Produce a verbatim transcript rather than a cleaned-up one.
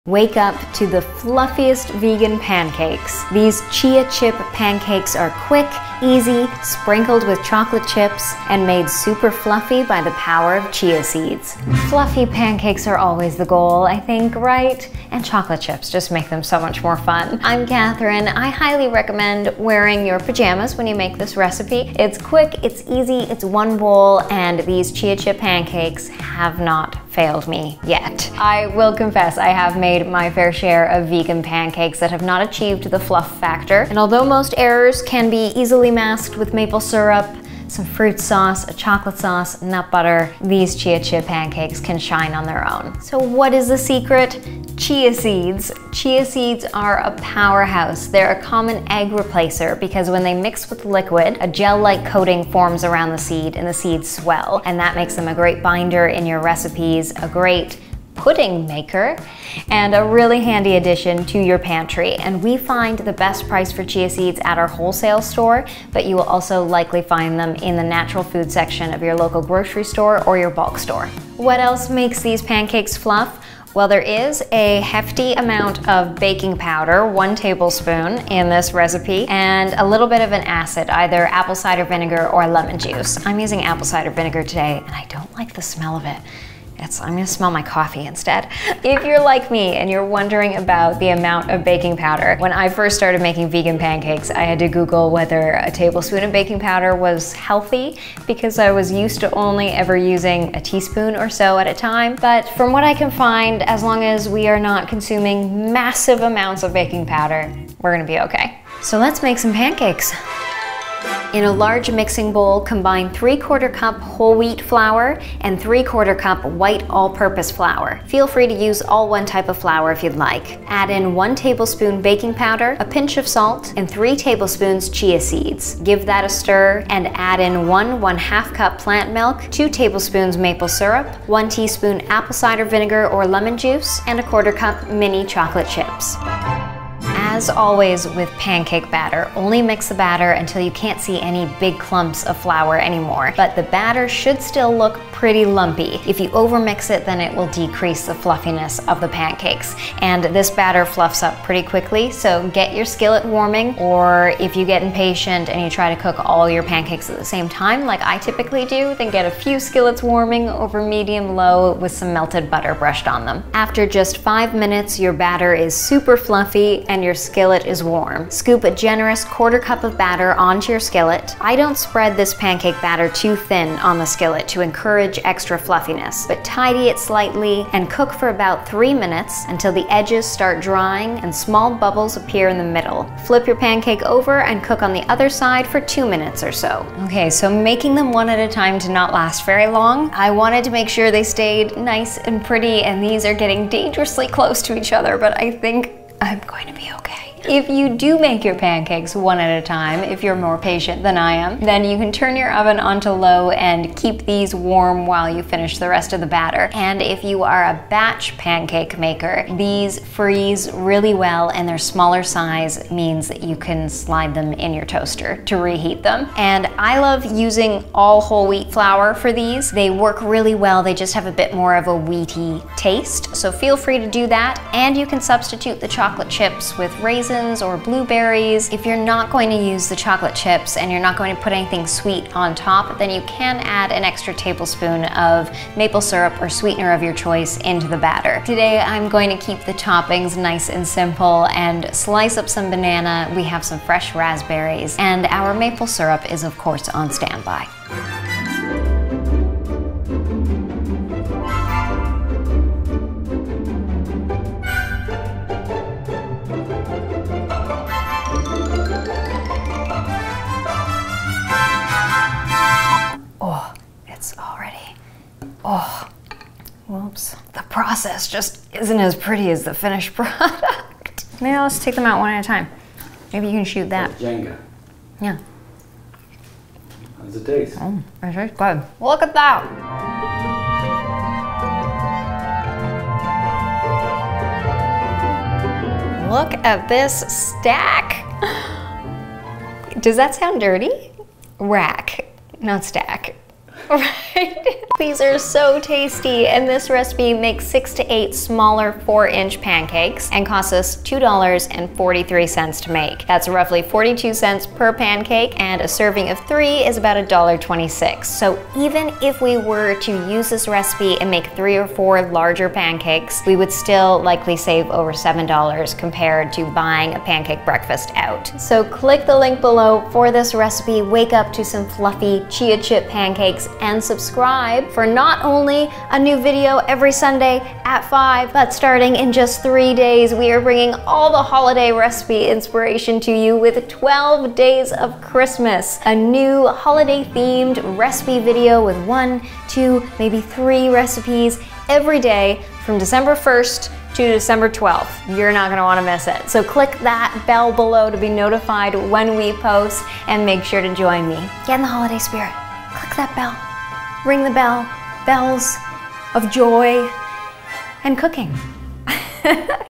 Wake up to the fluffiest vegan pancakes. These chia chip pancakes are quick, easy, sprinkled with chocolate chips, and made super fluffy by the power of chia seeds. Fluffy pancakes are always the goal, I think, right? And chocolate chips just make them so much more fun. I'm Catherine. I highly recommend wearing your pajamas when you make this recipe. It's quick, it's easy, it's one bowl, and these chia chip pancakes have not failed me yet. I will confess I have made my fair share of vegan pancakes that have not achieved the fluff factor. And although most errors can be easily masked with maple syrup, some fruit sauce, a chocolate sauce, nut butter, these chia chip pancakes can shine on their own. So what is the secret? Chia seeds. Chia seeds are a powerhouse. They're a common egg replacer because when they mix with liquid, a gel-like coating forms around the seed and the seeds swell. And that makes them a great binder in your recipes, a great pudding maker, and a really handy addition to your pantry. And we find the best price for chia seeds at our wholesale store, but you will also likely find them in the natural food section of your local grocery store or your bulk store. What else makes these pancakes fluff? Well, there is a hefty amount of baking powder, one tablespoon in this recipe, and a little bit of an acid, either apple cider vinegar or lemon juice. I'm using apple cider vinegar today, and I don't like the smell of it. It's, I'm gonna smell my coffee instead. If you're like me and you're wondering about the amount of baking powder, when I first started making vegan pancakes, I had to Google whether a tablespoon of baking powder was healthy because I was used to only ever using a teaspoon or so at a time. But from what I can find, as long as we are not consuming massive amounts of baking powder, we're gonna be okay. So let's make some pancakes. In a large mixing bowl, combine three quarter cup whole wheat flour and three quarter cup white all-purpose flour. Feel free to use all one type of flour if you'd like. Add in one tablespoon baking powder, a pinch of salt, and three tablespoons chia seeds. Give that a stir and add in one one half cup plant milk, two tablespoons maple syrup, one teaspoon apple cider vinegar or lemon juice, and a quarter cup mini chocolate chips. As always with pancake batter, only mix the batter until you can't see any big clumps of flour anymore. But the batter should still look pretty lumpy. If you overmix it, then it will decrease the fluffiness of the pancakes. And this batter fluffs up pretty quickly, so get your skillet warming, or if you get impatient and you try to cook all your pancakes at the same time, like I typically do, then get a few skillets warming over medium-low with some melted butter brushed on them. After just five minutes, your batter is super fluffy and your skillet is warm. Scoop a generous quarter cup of batter onto your skillet. I don't spread this pancake batter too thin on the skillet to encourage extra fluffiness, but tidy it slightly and cook for about three minutes until the edges start drying and small bubbles appear in the middle. Flip your pancake over and cook on the other side for two minutes or so. Okay, so making them one at a time to not last very long, I wanted to make sure they stayed nice and pretty, and these are getting dangerously close to each other, but I think I'm going to be okay. If you do make your pancakes one at a time, if you're more patient than I am, then you can turn your oven onto low and keep these warm while you finish the rest of the batter. And if you are a batch pancake maker, these freeze really well, and their smaller size means that you can slide them in your toaster to reheat them. And I love using all whole wheat flour for these. They work really well. They just have a bit more of a wheaty taste. So feel free to do that. And you can substitute the chocolate chips with raisins or blueberries. If you're not going to use the chocolate chips and you're not going to put anything sweet on top, then you can add an extra tablespoon of maple syrup or sweetener of your choice into the batter. Today I'm going to keep the toppings nice and simple and slice up some banana. We have some fresh raspberries, and our maple syrup is of course on standby. Oh, whoops. The process just isn't as pretty as the finished product. Maybe let's take them out one at a time. Maybe you can shoot that. Jenga. Yeah. How's it taste? Oh, it tastes good. Look at that. Look at this stack. Does that sound dirty? Rack, not stack. Right? These are so tasty, and this recipe makes six to eight smaller four inch pancakes and costs us two dollars and forty-three cents to make. That's roughly forty-two cents per pancake, and a serving of three is about one dollar and twenty-six cents. So even if we were to use this recipe and make three or four larger pancakes, we would still likely save over seven dollars compared to buying a pancake breakfast out. So click the link below for this recipe, wake up to some fluffy chia chip pancakes, and subscribe for not only a new video every Sunday at five, but starting in just three days, we are bringing all the holiday recipe inspiration to you with twelve days of Christmas. A new holiday themed recipe video with one, two, maybe three recipes every day from December first to December twelfth. You're not gonna wanna miss it. So click that bell below to be notified when we post, and make sure to join me. Get in the holiday spirit. Click that bell. Ring the bell. Bells of joy and cooking.